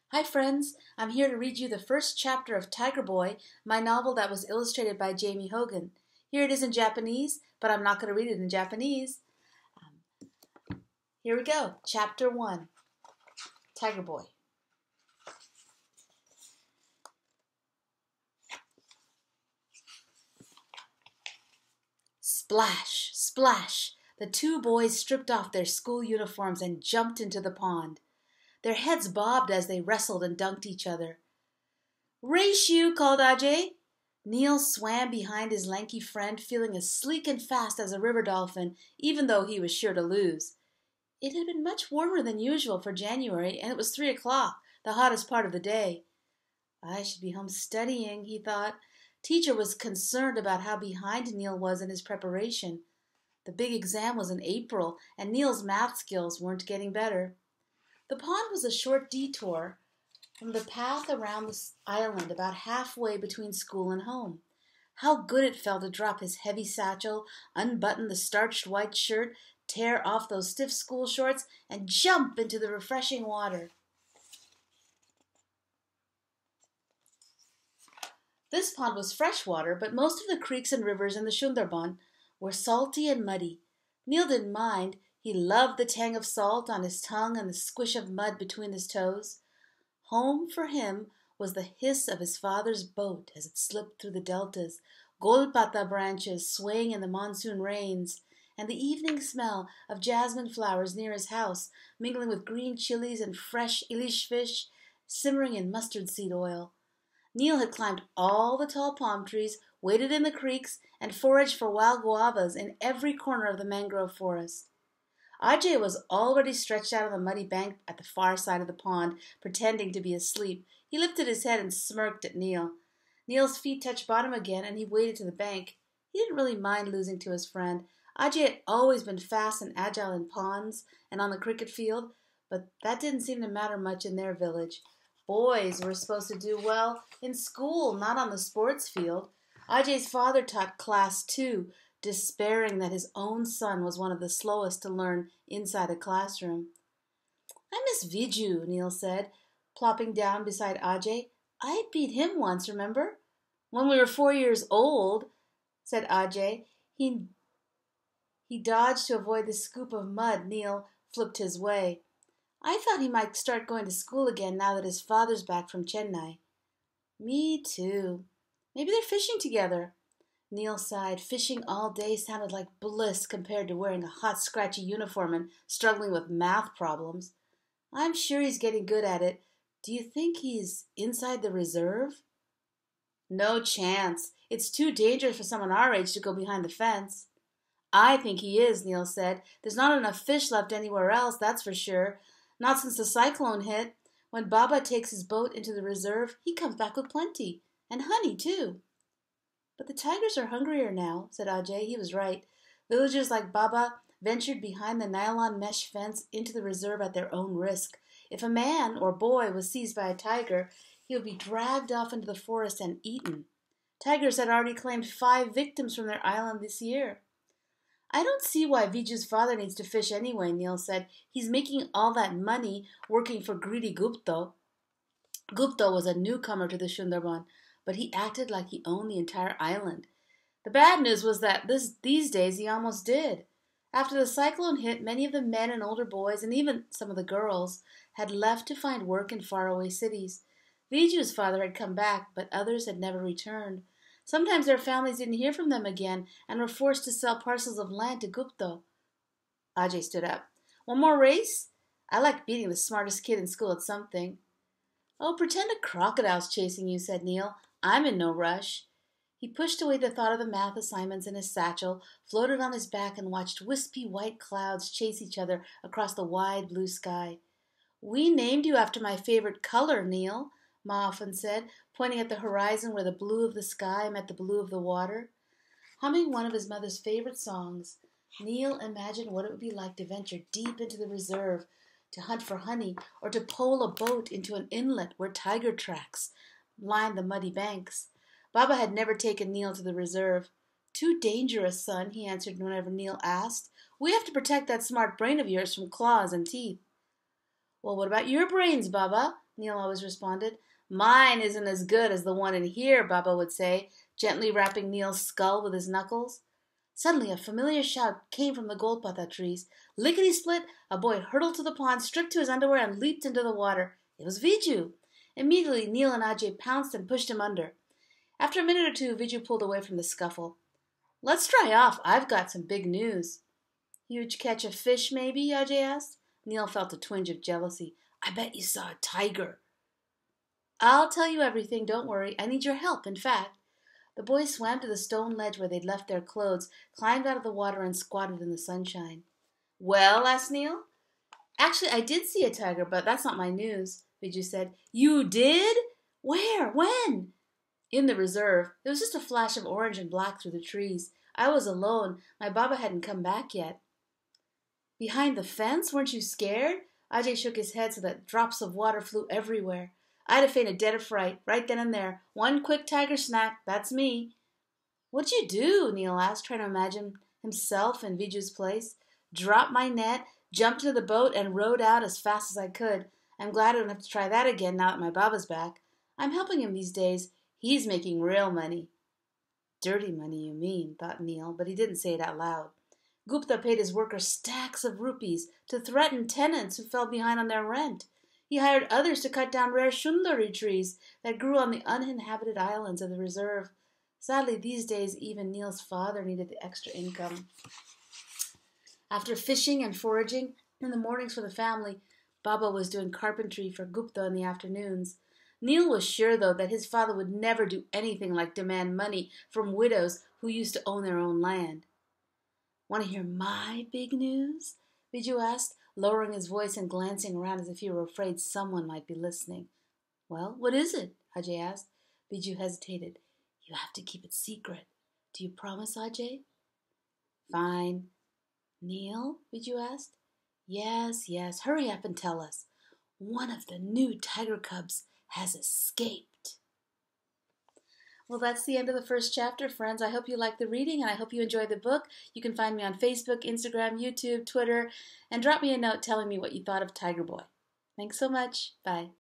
Hi friends, I'm here to read you the first chapter of Tiger Boy, my novel that was illustrated by Jamie Hogan. Here it is in Japanese, but I'm not going to read it in Japanese. Here we go, Chapter 1, Tiger Boy. Splash, splash! The two boys stripped off their school uniforms and jumped into the pond. Their heads bobbed as they wrestled and dunked each other. "Race you!" called Ajay. Neil swam behind his lanky friend, feeling as sleek and fast as a river dolphin, even though he was sure to lose. It had been much warmer than usual for January, and it was 3 o'clock, the hottest part of the day. I should be home studying, he thought. Teacher was concerned about how behind Neil was in his preparation. The big exam was in April, and Neil's math skills weren't getting better. The pond was a short detour from the path around the island, about halfway between school and home. How good it felt to drop his heavy satchel, unbutton the starched white shirt, tear off those stiff school shorts, and jump into the refreshing water. This pond was fresh water, but most of the creeks and rivers in the Sundarban were salty and muddy. Neil didn't mind. He loved the tang of salt on his tongue and the squish of mud between his toes. Home for him was the hiss of his father's boat as it slipped through the deltas, golpata branches swaying in the monsoon rains, and the evening smell of jasmine flowers near his house, mingling with green chilies and fresh ilish fish simmering in mustard seed oil. Neil had climbed all the tall palm trees, waded in the creeks, and foraged for wild guavas in every corner of the mangrove forest. Ajay was already stretched out on the muddy bank at the far side of the pond, pretending to be asleep. He lifted his head and smirked at Neil. Neil's feet touched bottom again, and he waded to the bank. He didn't really mind losing to his friend. Ajay had always been fast and agile in ponds and on the cricket field, but that didn't seem to matter much in their village. Boys were supposed to do well in school, not on the sports field. Ajay's father taught class 2, despairing that his own son was one of the slowest to learn inside a classroom. "I miss Viju," Neil said, plopping down beside Ajay. "I beat him once, remember?" "When we were 4 years old," said Ajay. He dodged to avoid the scoop of mud Neil flipped his way. "I thought he might start going to school again now that his father's back from Chennai." "Me too. Maybe they're fishing together." Neil sighed. Fishing all day sounded like bliss compared to wearing a hot, scratchy uniform and struggling with math problems. "I'm sure he's getting good at it. Do you think he's inside the reserve?" "No chance. It's too dangerous for someone our age to go behind the fence." "I think he is," Neil said. "There's not enough fish left anywhere else, that's for sure. Not since the cyclone hit. When Baba takes his boat into the reserve, he comes back with plenty. And honey, too." "But the tigers are hungrier now," said Ajay. He was right. Villagers like Baba ventured behind the nylon mesh fence into the reserve at their own risk. If a man or boy was seized by a tiger, he would be dragged off into the forest and eaten. Tigers had already claimed 5 victims from their island this year. "I don't see why Viju's father needs to fish anyway," Neil said. "He's making all that money working for greedy Gupta." Gupta was a newcomer to the Sundarban, but he acted like he owned the entire island. The bad news was that these days he almost did. After the cyclone hit, many of the men and older boys, and even some of the girls, had left to find work in faraway cities. Viju's father had come back, but others had never returned. Sometimes their families didn't hear from them again and were forced to sell parcels of land to Gupta. Ajay stood up. "One more race? I like beating the smartest kid in school at something." "Oh, pretend a crocodile's chasing you," said Neil. "I'm in no rush." He pushed away the thought of the math assignments in his satchel, floated on his back, and watched wispy white clouds chase each other across the wide blue sky. "We named you after my favorite color, Neil," Ma often said, pointing at the horizon where the blue of the sky met the blue of the water. Humming one of his mother's favorite songs, Neil imagined what it would be like to venture deep into the reserve, to hunt for honey, or to pole a boat into an inlet where tiger tracks lined the muddy banks. Baba had never taken Neil to the reserve. "Too dangerous, son," he answered whenever Neil asked. "We have to protect that smart brain of yours from claws and teeth." "Well, what about your brains, Baba?" Neil always responded. Mine isn't as good as the one in here, Baba would say, gently rapping Neil's skull with his knuckles. Suddenly a familiar shout came from the golpatha trees. Lickety-split, a boy hurtled to the pond, stripped to his underwear, and leaped into the water. It was Viju. Immediately, Neil and Ajay pounced and pushed him under. After a minute or two, Viju pulled away from the scuffle. Let's dry off. I've got some big news. Huge catch of fish, maybe? Ajay asked. Neil felt a twinge of jealousy. I bet you saw a tiger. I'll tell you everything, don't worry. I need your help, in fact. The boys swam to the stone ledge where they'd left their clothes, climbed out of the water, and squatted in the sunshine. Well, asked Neil. Actually, I did see a tiger, but that's not my news, Viju said. You did? Where? When? In the reserve. There was just a flash of orange and black through the trees. I was alone. My Baba hadn't come back yet. Behind the fence? Weren't you scared? Ajay shook his head so that drops of water flew everywhere. I'd have fainted dead of fright, right then and there. One quick tiger snack, that's me. What'd you do? Neil asked, trying to imagine himself in Viju's place. Dropped my net, jumped into the boat, and rowed out as fast as I could. I'm glad I don't have to try that again now that my Baba's back. I'm helping him these days. He's making real money. Dirty money, you mean, thought Neil, but he didn't say it out loud. Gupta paid his workers stacks of rupees to threaten tenants who fell behind on their rent. He hired others to cut down rare shundari trees that grew on the uninhabited islands of the reserve. Sadly, these days, even Neil's father needed the extra income. After fishing and foraging in the mornings for the family, Baba was doing carpentry for Gupta in the afternoons. Neil was sure, though, that his father would never do anything like demand money from widows who used to own their own land. Want to hear my big news? Viju asked, lowering his voice and glancing around as if he were afraid someone might be listening. Well, what is it? Ajay asked. Viju hesitated. You have to keep it secret. Do you promise, Ajay? Fine. Neil? Viju asked. Yes. Hurry up and tell us. One of the new tiger cubs has escaped. Well, that's the end of the first chapter, friends. I hope you liked the reading, and I hope you enjoyed the book. You can find me on Facebook, Instagram, YouTube, Twitter, and drop me a note telling me what you thought of Tiger Boy. Thanks so much. Bye.